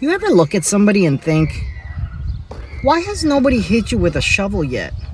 You ever look at somebody and think, why has nobody hit you with a shovel yet?